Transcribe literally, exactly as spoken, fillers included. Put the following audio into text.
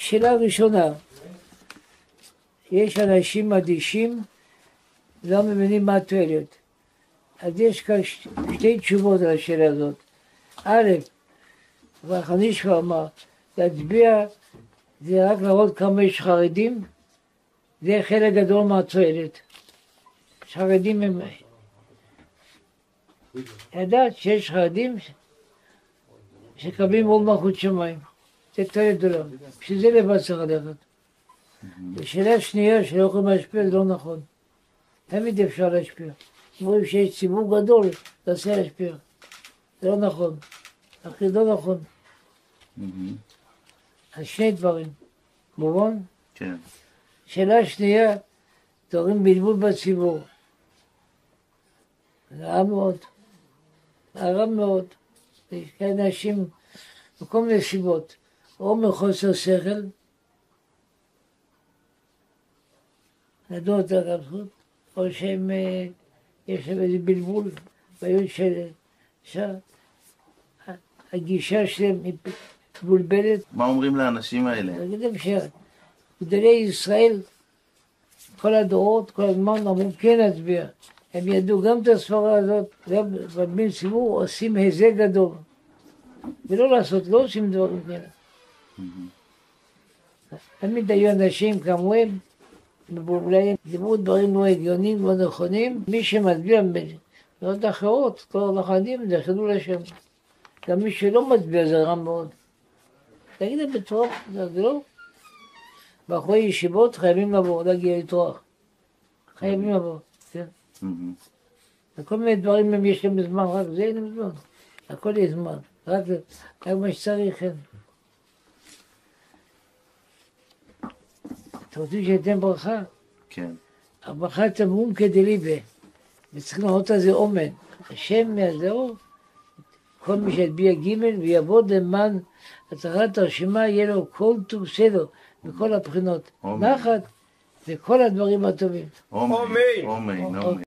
שאלה ראשונה, יש אנשים אדישים, לא מבינים מה התועלת. אז יש כאן שתי תשובות על השאלה הזאת. א', והחניש כבר אמר, להצביע זה רק לראות כמה יש חרדים, זה חלק גדול מהתועלת. חרדים הם... לדעת שיש חרדים שקבלים רוב מלכות שמיים. זה תועלת גדולה. בשביל זה לבד צריך ללכת. ושאלה שנייה שלא יכולים להשפיע זה לא נכון. תמיד אפשר להשפיע. אומרים שיש ציבור גדול, תעשה להשפיע. זה לא נכון. אחרי לא נכון. אז שני דברים. מובן? כן. שאלה שנייה, דברים בלבול בציבור. זה רע מאוד. זה רע מאוד. יש כאלה אנשים בכל מיני סיבות. או מחוסר שכל, לדעות הרבנות, או שהם, יש להם איזה בלבול, בעיות של הגישה שלהם היא מבולבלת. מה אומרים לאנשים האלה? אני אגיד שגדולי ישראל, כל הדורות, כל הזמן אמרו כן להצביע. הם ידעו גם את הסברה הזאת, גם רבים ציבור עושים היזק גדול. ולא לעשות, לא עושים דברים כאלה. תמיד היו אנשים כמוהם, אולי דיברו דברים לא הגיוניים, לא נכונים. מי שמצביע בדעות אחרות, כל החרדים, זה חילול השם. גם מי שלא מצביע זה רע מאוד. תגיד לי בצורה, זה לא. בחורי ישיבות חייבים לבוא, להגיע לתרוח. חייבים לבוא, כן. וכל מיני דברים יש להם זמן, רק זה אין להם זמן. הכל יש זמן, רק מה שצריך, כן. אתם רוצים שייתן ברכה? כן. הברכה תמום כדליבה, וצריכים לראות על זה אומן. השם מהזהו, כל מי שיצביע ג' ויעבוד למען הצלחת הרשימה, יהיה לו כל טוב סדר, מכל הבחינות. נחת וכל הדברים הטובים. אמן, אמן, אמן.